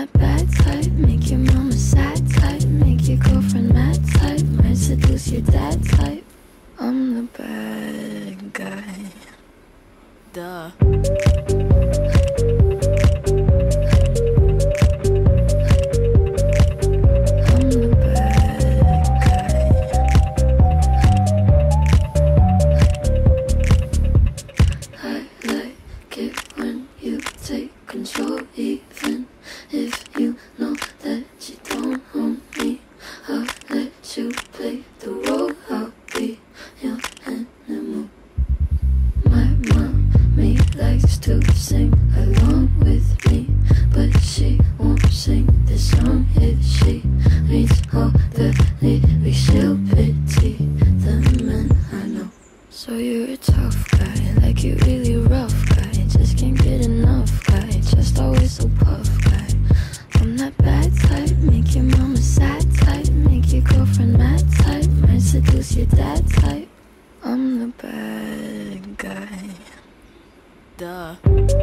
that bad type, make your mama sad type, make your girlfriend mad type, might seduce your dad type. I'm the bad guy. Duh. Control, even if you know that you don't own me. I'll let you play the role. I'll be your animal. My mommy likes to sing along with me, but she won't sing this song if she reads all the lyrics. She'll pity the men I know. So you're a tough guy, like you're really rough guy, just can't get enough guy, just always so puff guy. I'm that bad type, make your mama sad type, make your girlfriend mad type, might seduce your dad type. I'm the bad guy. Duh.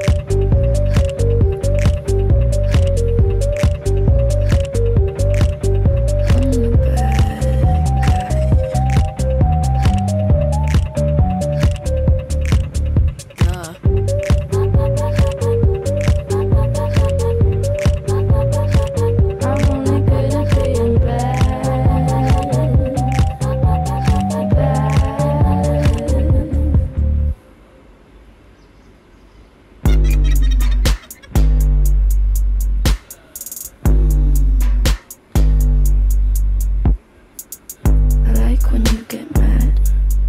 When you get mad,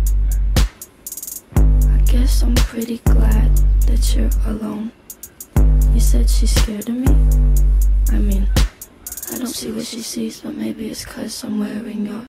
I guess I'm pretty glad that you're alone. You said she's scared of me. I mean, I don't see what she sees, but maybe it's 'cause I'm wearing your